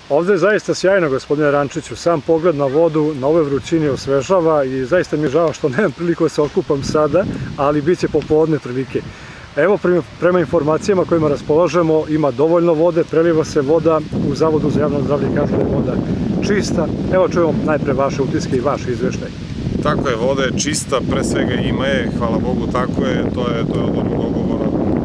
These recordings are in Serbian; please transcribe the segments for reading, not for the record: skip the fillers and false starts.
Ovde je zaista sjajno, gospodine Rančiću, sam pogled na vodu, na ove vrućini osvežava i zaista mi je žao što nemam priliku da se okupam sada, ali bit će popodne prilike. Evo, prema informacijama kojima raspolažemo, ima dovoljno vode, preliva se voda u Zavodu za javno zdravlje i kažu da je voda čista. Evo čujemo najpre vaše utiske i vaš izveštaj. Tako je, voda je čista, pre svega ima je, hvala Bogu, tako je, to je od onog dogovora,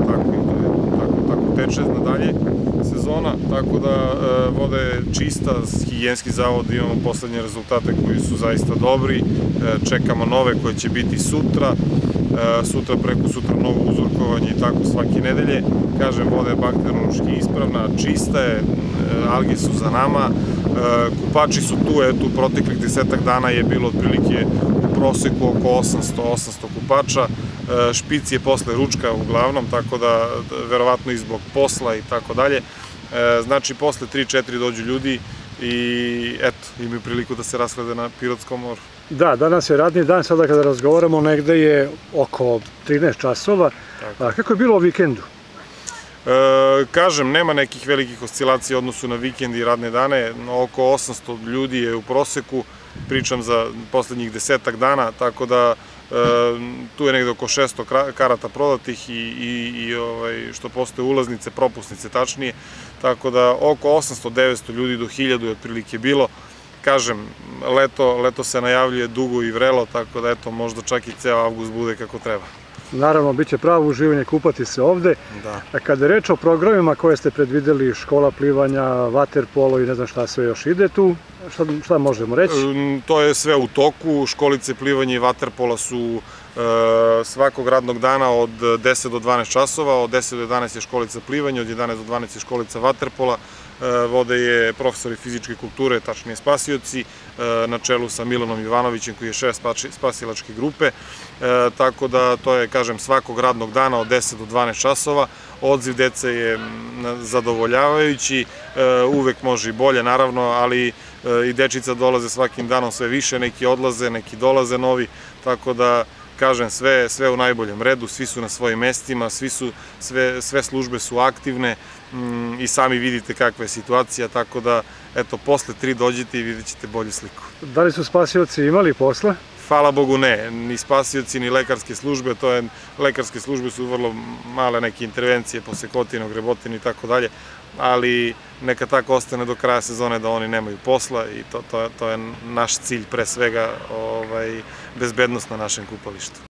tako teče nadalje sezona, tako da voda je čista, higijenski zavod, imamo poslednje rezultate koji su zaista dobri, čekamo nove koje će biti sutra, preko sutra novo uzorkovanje i tako svake nedelje. Kažem, voda je bakteriološki ispravna, čista je, alge su za nama, kupači su tu, eto, u proteklih 10-ak dana je bilo otprilike u proseku oko 800 kupača, špic je posle ručka uglavnom, tako da verovatno i zbog posla i tako dalje. Znači, posle 3-4 dođu ljudi i eto, imaju priliku da se raslede na Pirotskom moru. Da, danas je radni dan, sada kada razgovaramo negde je oko 13 časova. Kako je bilo o vikendu? Kažem, nema nekih velikih oscilacija u odnosu na vikend i radne dane, oko 800 ljudi je u proseku, pričam za poslednjih 10-ak dana, tako da tu je negde oko 600 karata prodatih i što postoje ulaznice, propusnice tačnije, tako da oko 800-900 ljudi do 1000 je otprilike bilo. Kažem, leto se najavljuje dugo i vrelo, tako da eto, možda čak i ceo avgust bude kako treba. Naravno, bit će pravo uživanje kupati se ovde. A kada je reč o programima koje ste predvideli, škola plivanja, vaterpolo i ne znam šta sve još ide tu, šta možemo reći? To je sve u toku, školice plivanja i vaterpola su svakog radnog dana od 10 do 12 časova, od 10 do 11 je školica plivanja, od 11 do 12 je školica vaterpola, vode je profesori fizičke kulture, tačnije spasioci, na čelu sa Milanom Ivanovićem koji je šef spasilačke grupe, tako da to je, kažem, svakog radnog dana od 10 do 12 časova, odziv dece je zadovoljavajući, uvek može i bolje naravno, ali i dečica dolaze svakim danom sve više, neki odlaze, neki dolaze novi, tako da kažem, sve u najboljem redu, svi su na svojim mestima, sve službe su aktivne i sami vidite kakva je situacija, tako da, eto, posle 3 dođete i vidjet ćete bolju sliku. Da li su spasioci imali posla? Hvala Bogu ne, ni spasioci, ni lekarske službe, lekarske službe su vrlo male neke intervencije po sekotinu, grebotinu i tako dalje, ali neka tako ostane do kraja sezone da oni nemaju posla i to je naš cilj, pre svega bezbednost na našem kupalištu.